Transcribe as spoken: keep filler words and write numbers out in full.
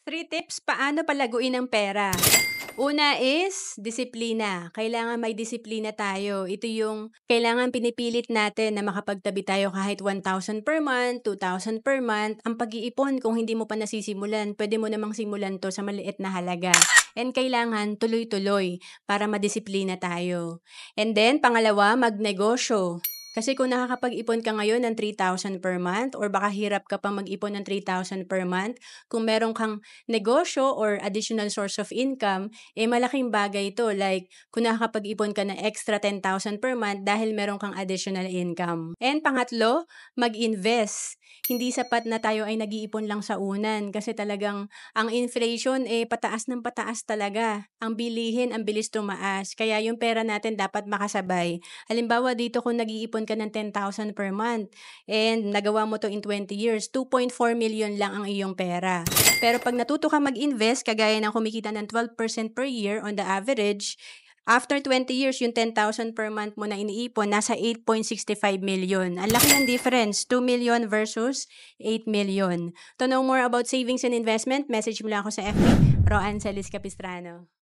Three tips paano palaguin ang pera. Una is disiplina. Kailangan may disiplina tayo. Ito yung kailangan pinipilit natin na makapagtabi tayo kahit one thousand per month, two thousand per month. Ang pag-iipon kung hindi mo pa nasisimulan, pwede mo namang simulan to sa maliit na halaga. And kailangan tuloy-tuloy para madisiplina tayo. And then, pangalawa, magnegosyo. Kasi kung nakakapag-ipon ka ngayon ng three thousand per month or baka hirap ka pang mag-ipon ng three thousand per month, kung meron kang negosyo or additional source of income, eh malaking bagay ito. Like, kung nakakapag-ipon ka ng extra ten thousand per month dahil meron kang additional income. And pangatlo, mag-invest. Hindi sapat na tayo ay nag-iipon lang sa unan kasi talagang ang inflation eh pataas ng pataas talaga. Ang bilihin, ang bilis tumaas. Kaya yung pera natin dapat makasabay. Halimbawa dito kung nag-iipon ka ng ten thousand per month and nagawa mo to in twenty years, two point four million lang ang iyong pera. Pero pag natuto ka mag-invest, kagaya ng kumikita ng twelve percent per year on the average, after twenty years, yung ten thousand per month mo na iniipon, nasa eight point six five million. Ang laki ng difference, two million versus eight million. To know more about savings and investment, message mo lang ako sa F B, Roan Celis Capistrano.